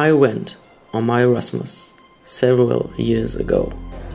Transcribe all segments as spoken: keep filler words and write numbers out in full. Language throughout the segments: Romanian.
I went on my Erasmus several years ago.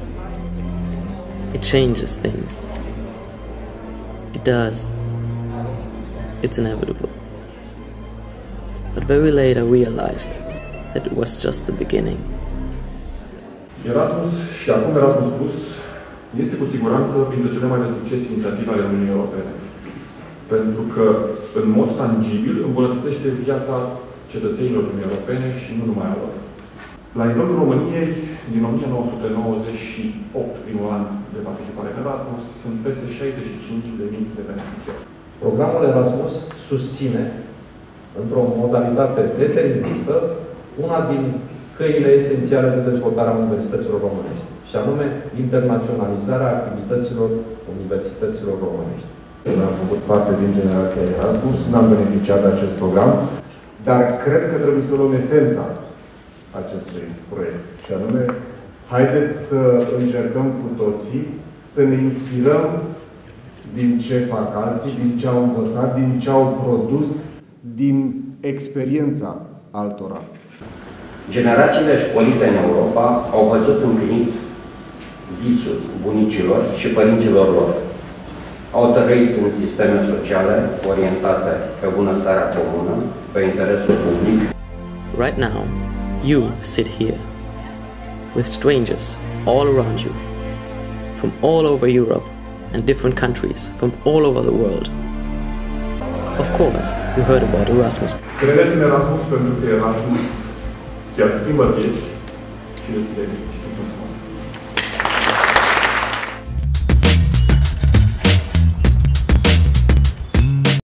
It changes things. It does. It's inevitable. But very late I realized that it was just the beginning. Erasmus și acum Erasmus Plus este cu siguranță printre cele mai de succes inițiative ale Uniunii Europene. Pentru că, în mod tangibil, îmbunătățește viața cetățenilor Uniunii Europene și nu numai a lor. La nivelul României, din o mie nouă sute nouăzeci și opt, primul an de participare în Erasmus, sunt peste șaizeci și cinci de mii de beneficiari. Programul Erasmus susține, într-o modalitate determinată, una din căile esențiale de dezvoltare a universităților românești, și anume internaționalizarea activităților universităților românești. Eu am făcut parte din generația Erasmus, n-am beneficiat de acest program, dar cred că trebuie să luăm esența acestui proiect. Și anume, haideți să încercăm cu toții să ne inspirăm din ce fac alții, din ce au învățat, din ce au produs, din experiența altora. Generațiile școlite în Europa au văzut împlinit visul bunicilor și părinților lor. Au trăit în sisteme sociale orientate pe bunăstarea comună, pe interesul public. Right now, you sit here with strangers all around you, from all over Europe and different countries from all over the world. Of course, you heard about Erasmus. Credeți în Erasmus pentru că Erasmus chiar schimbă vieți și deschide vieți.